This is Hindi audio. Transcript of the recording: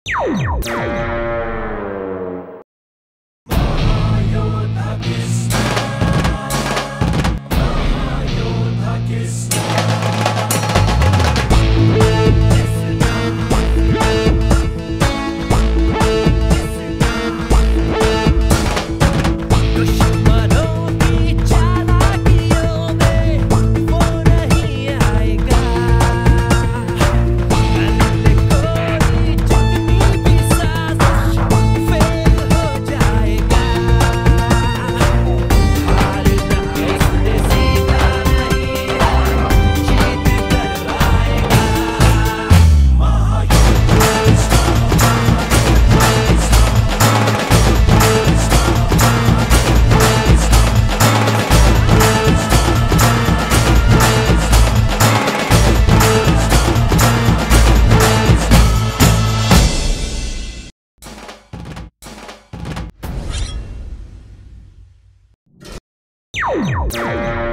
Mahayoddha KISNA Mahayoddha KISNA दुश्मनों की चालाकियों में वो नहीं आएगा। गलत कोई जितनी भी साजिश फेल हो जाएगा। हारना उसने सीखा नहीं है, जीत कर आएगा। Mahayoddha